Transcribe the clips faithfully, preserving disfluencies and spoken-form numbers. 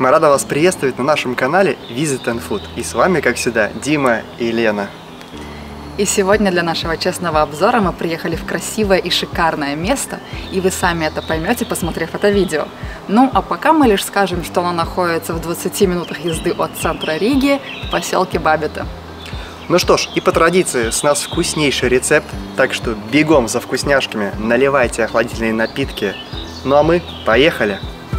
Мы рады вас приветствовать на нашем канале Visit and Food. И с вами, как всегда, Дима и Лена. И сегодня для нашего честного обзора мы приехали в красивое и шикарное место, и вы сами это поймете, посмотрев это видео. Ну, а пока мы лишь скажем, что оно находится в двадцати минутах езды от центра Риги, в поселке Бабите. Ну что ж, и по традиции, с нас вкуснейший рецепт, так что бегом за вкусняшками, наливайте охладительные напитки. Ну а мы поехали!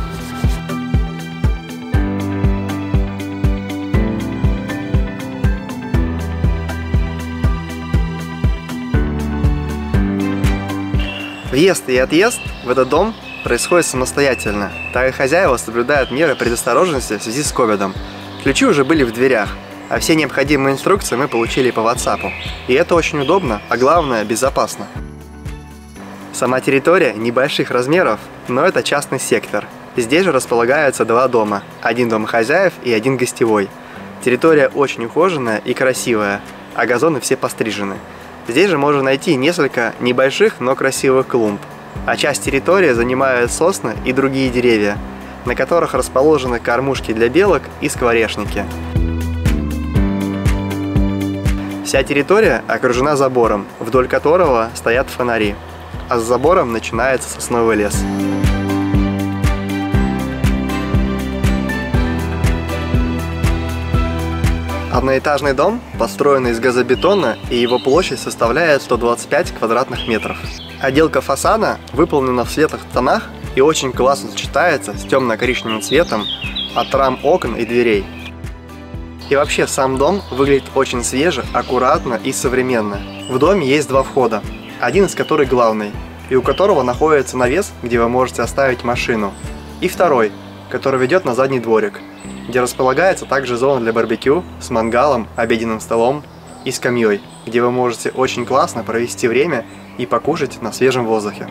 Въезд и отъезд в этот дом происходит самостоятельно, так как хозяева соблюдают меры предосторожности в связи с ковидом. Ключи уже были в дверях, а все необходимые инструкции мы получили по WhatsApp. И это очень удобно, а главное, безопасно. Сама территория небольших размеров, но это частный сектор. Здесь же располагаются два дома, один дом хозяев и один гостевой. Территория очень ухоженная и красивая, а газоны все пострижены. Здесь же можно найти несколько небольших, но красивых клумб, а часть территории занимают сосны и другие деревья, на которых расположены кормушки для белок и скворечники. Вся территория окружена забором, вдоль которого стоят фонари, а с забором начинается сосновый лес. Одноэтажный дом, построенный из газобетона, и его площадь составляет сто двадцать пять квадратных метров. Отделка фасада выполнена в светлых тонах и очень классно сочетается с темно-коричневым цветом от рам окон и дверей. И вообще сам дом выглядит очень свеже, аккуратно и современно. В доме есть два входа, один из которых главный, и у которого находится навес, где вы можете оставить машину, и второй, который ведет на задний дворик, где располагается также зона для барбекю с мангалом, обеденным столом и скамьей, где вы можете очень классно провести время и покушать на свежем воздухе.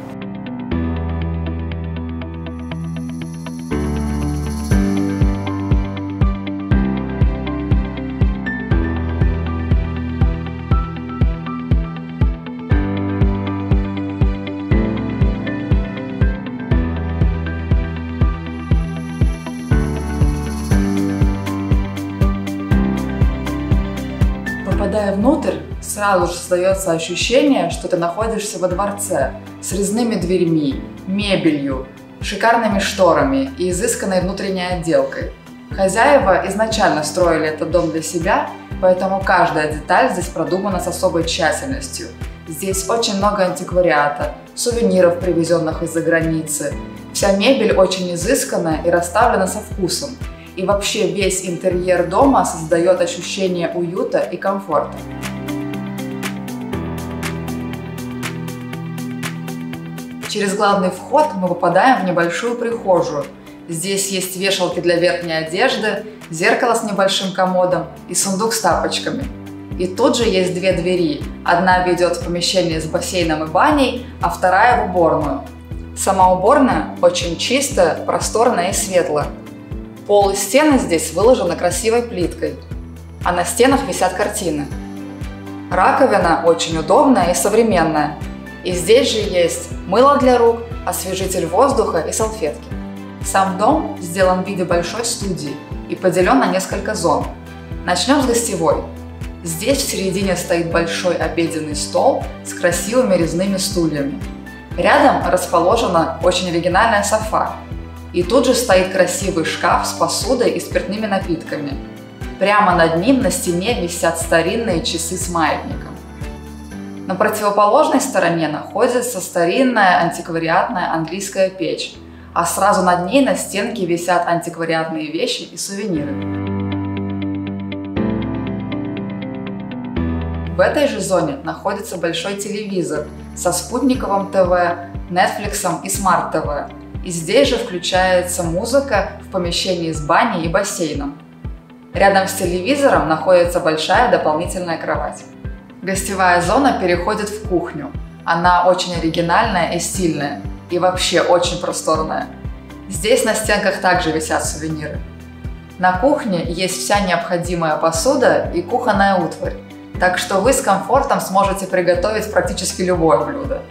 Попадая внутрь, сразу же создается ощущение, что ты находишься во дворце с резными дверьми, мебелью, шикарными шторами и изысканной внутренней отделкой. Хозяева изначально строили этот дом для себя, поэтому каждая деталь здесь продумана с особой тщательностью. Здесь очень много антиквариата, сувениров, привезенных из-за границы. Вся мебель очень изысканная и расставлена со вкусом. И вообще весь интерьер дома создает ощущение уюта и комфорта. Через главный вход мы попадаем в небольшую прихожую. Здесь есть вешалки для верхней одежды, зеркало с небольшим комодом и сундук с тапочками. И тут же есть две двери. Одна ведет в помещение с бассейном и баней, а вторая в уборную. Сама уборная очень чистая, просторная и светлая. Пол и стены здесь выложены красивой плиткой, а на стенах висят картины. Раковина очень удобная и современная. И здесь же есть мыло для рук, освежитель воздуха и салфетки. Сам дом сделан в виде большой студии и поделен на несколько зон. Начнем с гостевой. Здесь в середине стоит большой обеденный стол с красивыми резными стульями. Рядом расположена очень оригинальная софа. И тут же стоит красивый шкаф с посудой и спиртными напитками. Прямо над ним на стене висят старинные часы с маятником. На противоположной стороне находится старинная антиквариатная английская печь, а сразу над ней на стенке висят антиквариатные вещи и сувениры. В этой же зоне находится большой телевизор со спутниковым ТВ, Netflix и Smart ти ви. И здесь же включается музыка в помещении с баней и бассейном. Рядом с телевизором находится большая дополнительная кровать. Гостевая зона переходит в кухню. Она очень оригинальная и стильная, и вообще очень просторная. Здесь на стенках также висят сувениры. На кухне есть вся необходимая посуда и кухонная утварь, так что вы с комфортом сможете приготовить практически любое блюдо.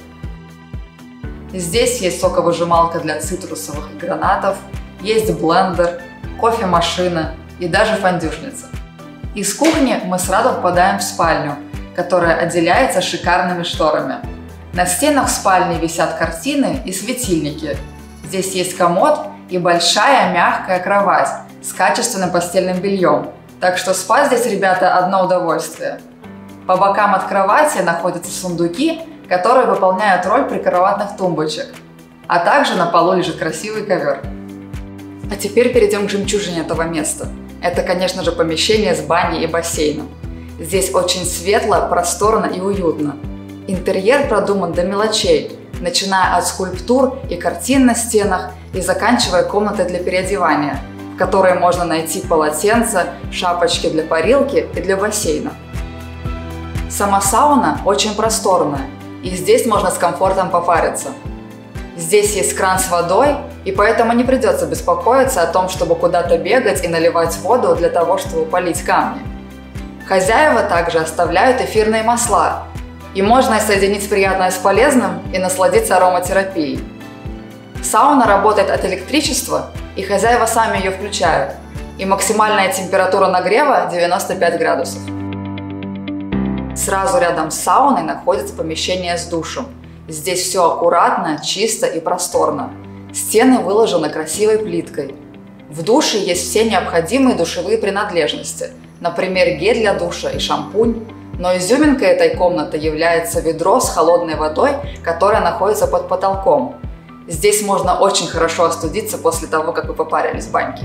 Здесь есть соковыжималка для цитрусовых и гранатов, есть блендер, кофемашина и даже фондюшница. Из кухни мы сразу попадаем в спальню, которая отделяется шикарными шторами. На стенах спальни висят картины и светильники. Здесь есть комод и большая мягкая кровать с качественным постельным бельем. Так что спать здесь, ребята, одно удовольствие. По бокам от кровати находятся сундуки, которые выполняют роль прикроватных тумбочек. А также на полу лежит красивый ковер. А теперь перейдем к жемчужине этого места. Это, конечно же, помещение с баней и бассейном. Здесь очень светло, просторно и уютно. Интерьер продуман до мелочей, начиная от скульптур и картин на стенах и заканчивая комнатой для переодевания, в которой можно найти полотенца, шапочки для парилки и для бассейна. Сама сауна очень просторная, и здесь можно с комфортом попариться. Здесь есть кран с водой, и поэтому не придется беспокоиться о том, чтобы куда-то бегать и наливать воду для того, чтобы полить камни. Хозяева также оставляют эфирные масла, и можно соединить приятное с полезным и насладиться ароматерапией. Сауна работает от электричества, и хозяева сами ее включают, и максимальная температура нагрева девяносто пять градусов. Сразу рядом с сауной находится помещение с душем. Здесь все аккуратно, чисто и просторно. Стены выложены красивой плиткой. В душе есть все необходимые душевые принадлежности, например, гель для душа и шампунь. Но изюминкой этой комнаты является ведро с холодной водой, которое находится под потолком. Здесь можно очень хорошо остудиться после того, как вы попарились в баньке.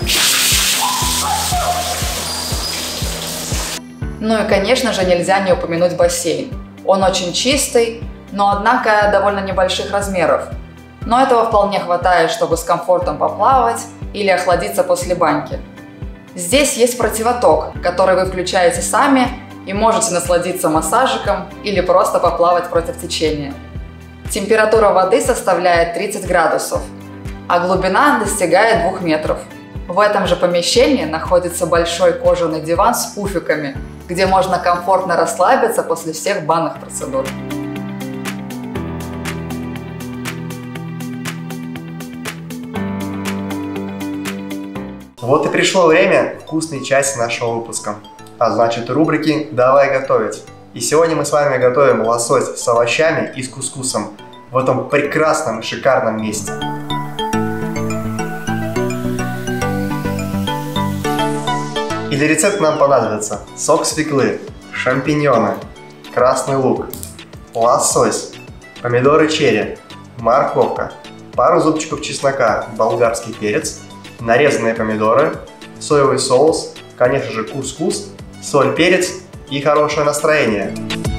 Ну и, конечно же, нельзя не упомянуть бассейн. Он очень чистый, но, однако, довольно небольших размеров. Но этого вполне хватает, чтобы с комфортом поплавать или охладиться после баньки. Здесь есть противоток, который вы включаете сами и можете насладиться массажиком или просто поплавать против течения. Температура воды составляет тридцать градусов, а глубина достигает двух метров. В этом же помещении находится большой кожаный диван с пуфиками, где можно комфортно расслабиться после всех банных процедур. Вот и пришло время вкусной части нашего выпуска, а значит рубрики «Давай готовить». И сегодня мы с вами готовим лосось с овощами и с кускусом в этом прекрасном и шикарном месте. И для рецепта нам понадобится сок свеклы, шампиньоны, красный лук, лосось, помидоры черри, морковка, пару зубчиков чеснока, болгарский перец, нарезанные помидоры, соевый соус, конечно же кускус, соль, перец и хорошее настроение.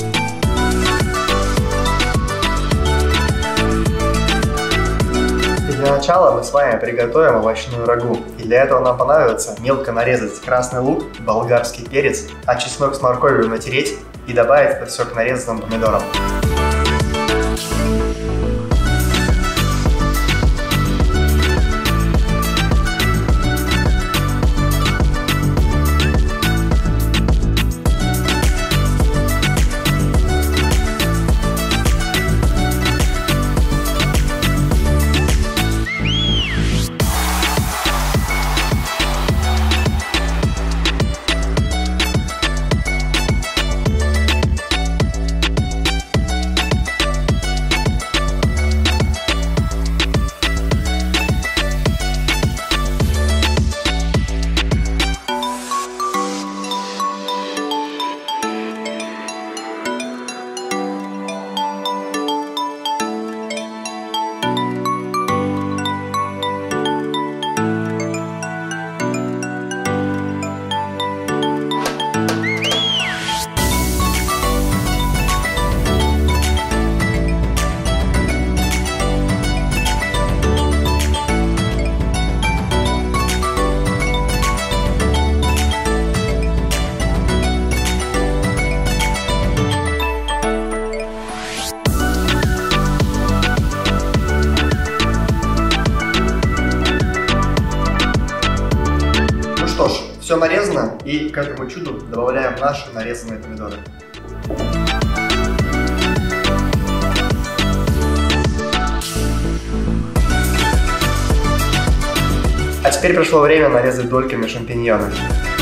И для начала мы с вами приготовим овощную рагу. И для этого нам понадобится мелко нарезать красный лук, болгарский перец, а чеснок с морковью натереть и добавить это все к нарезанным помидорам. Все нарезано, и к этому чуду добавляем наши нарезанные помидоры. А теперь пришло время нарезать дольками шампиньоны.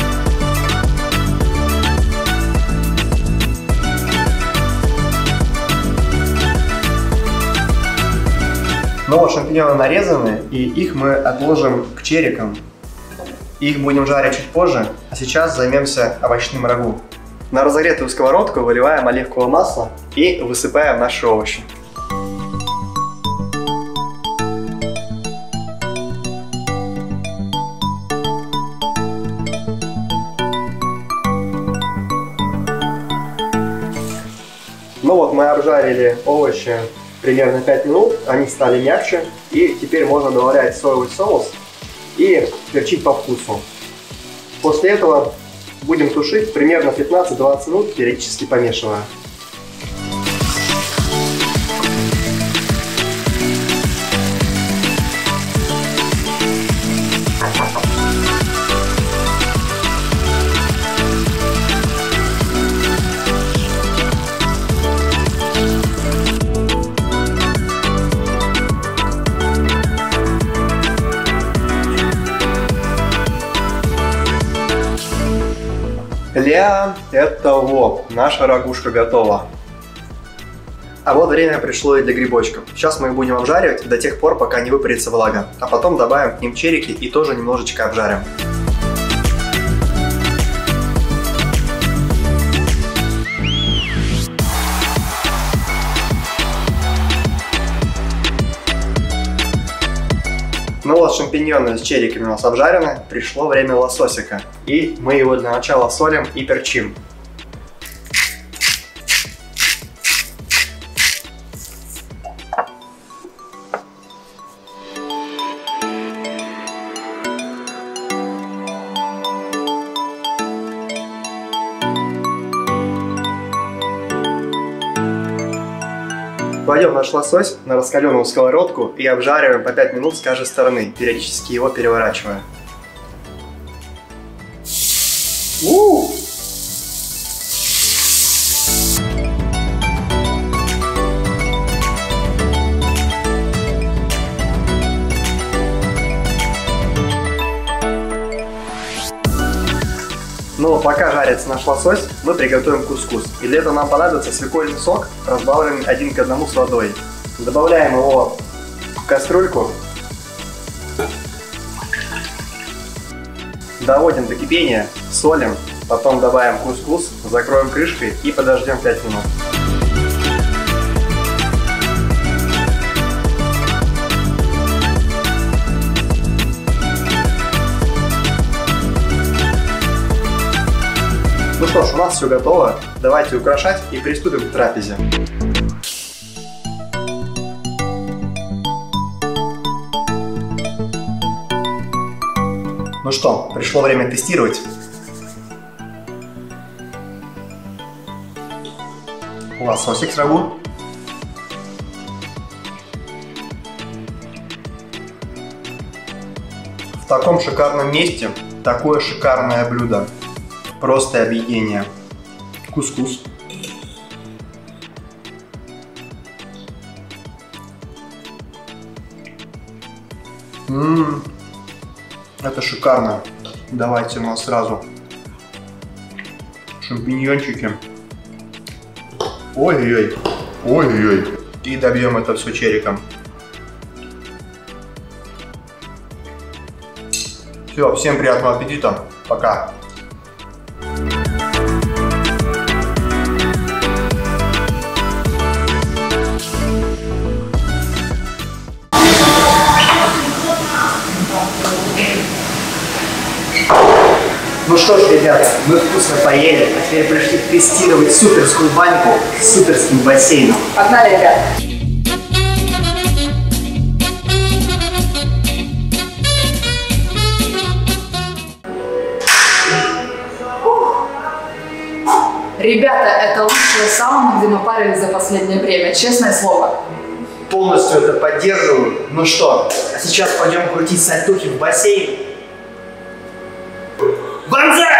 Ну вот, шампиньоны нарезаны, и их мы отложим к черикам. Их будем жарить чуть позже, а сейчас займемся овощным рагу. На разогретую сковородку выливаем оливковое масло и высыпаем наши овощи. Ну вот, мы обжарили овощи примерно пять минут, они стали мягче, и теперь можно добавлять соевый соус и перчить по вкусу. После этого будем тушить примерно пятнадцать-двадцать минут, периодически помешивая. Ля, это вот, наша рагушка готова. А вот время пришло и для грибочков. Сейчас мы их будем обжаривать до тех пор, пока не выпарится влага. А потом добавим к ним черики и тоже немножечко обжарим. Ну вот, шампиньоны с чериками у нас обжарены, пришло время лососика. И мы его для начала солим и перчим. Кладем наш лосось на раскаленную сковородку и обжариваем по пять минут с каждой стороны, периодически его переворачивая. У-у-у! Но пока жарится наш лосось, мы приготовим кускус. И для этого нам понадобится свекольный сок, разбавленный один к одному с водой. Добавляем его в кастрюльку. Доводим до кипения, солим, потом добавим кускус, закроем крышкой и подождем пять минут. Ну что ж, у нас все готово. Давайте украшать и приступим к трапезе. Ну что, пришло время тестировать. Лососик с рагу. В таком шикарном месте такое шикарное блюдо. Просто объедение. Кускус. Ммм, это шикарно. Давайте у нас сразу шампиньончики. Ой-ой-ой. Ой-ой-ой. И добьем это все чериком. Все, всем приятного аппетита. Пока. Ну что ж, ребята, мы вкусно поели, а теперь пришли тестировать суперскую баньку с суперским бассейном. Погнали, ребят! Ребята, это лучшая сауна, где мы парились за последнее время, честное слово. Полностью это поддерживаю. Ну что, а сейчас пойдем крутить сальтухи в бассейн. Банзай!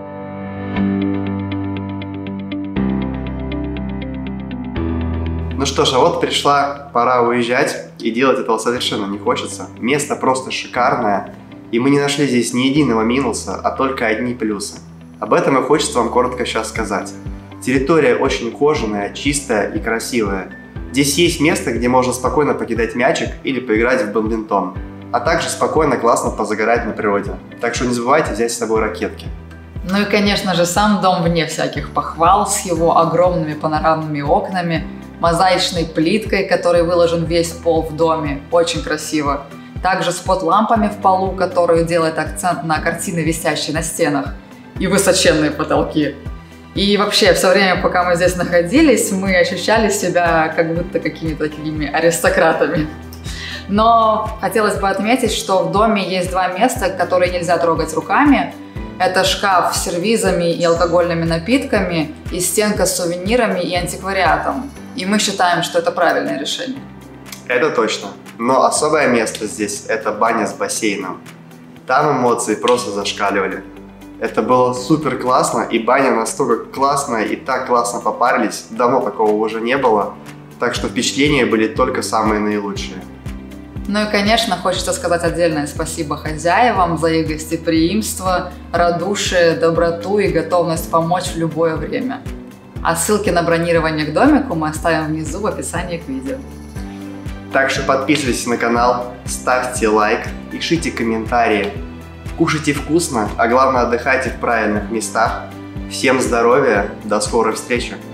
Ну что ж, а вот пришла пора уезжать, и делать этого совершенно не хочется. Место просто шикарное, и мы не нашли здесь ни единого минуса, а только одни плюсы. Об этом и хочется вам коротко сейчас сказать. Территория очень ухоженная, чистая и красивая. Здесь есть место, где можно спокойно покидать мячик или поиграть в бадминтон, а также спокойно, классно позагорать на природе. Так что не забывайте взять с собой ракетки. Ну и, конечно же, сам дом вне всяких похвал, с его огромными панорамными окнами, мозаичной плиткой, которой выложен весь пол в доме, очень красиво. Также спот-лампами в полу, которые делают акцент на картины, висящие на стенах, и высоченные потолки. И вообще, все время, пока мы здесь находились, мы ощущали себя как будто какими-то такими аристократами. Но хотелось бы отметить, что в доме есть два места, которые нельзя трогать руками. Это шкаф с сервизами и алкогольными напитками, и стенка с сувенирами и антиквариатом. И мы считаем, что это правильное решение. Это точно. Но особое место здесь – это баня с бассейном. Там эмоции просто зашкаливали. Это было супер классно, и баня настолько классная, и так классно попарились. Давно такого уже не было. Так что впечатления были только самые наилучшие. Ну и, конечно, хочется сказать отдельное спасибо хозяевам за их гостеприимство, радушие, доброту и готовность помочь в любое время. А ссылки на бронирование к домику мы оставим внизу в описании к видео. Так что подписывайтесь на канал, ставьте лайк, пишите комментарии. Кушайте вкусно, а главное отдыхайте в правильных местах. Всем здоровья, до скорой встречи!